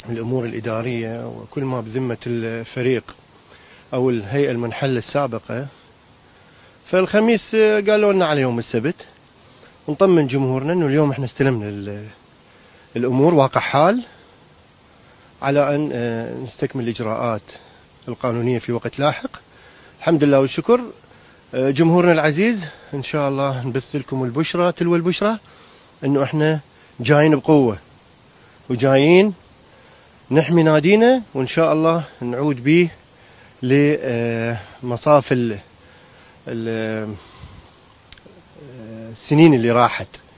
الأمور الإدارية وكل ما بذمة الفريق أو الهيئة المنحلة السابقة. فالخميس قالوا لنا على يوم السبت نطمن جمهورنا أنه اليوم احنا استلمنا الأمور واقع حال على أن نستكمل الإجراءات القانونية في وقت لاحق. الحمد لله والشكر. جمهورنا العزيز إن شاء الله نبث لكم البشرى تلو البشرى أنه احنا جايين بقوة وجايين نحمي نادينا، وإن شاء الله نعود به لمصاف السنين اللي راحت.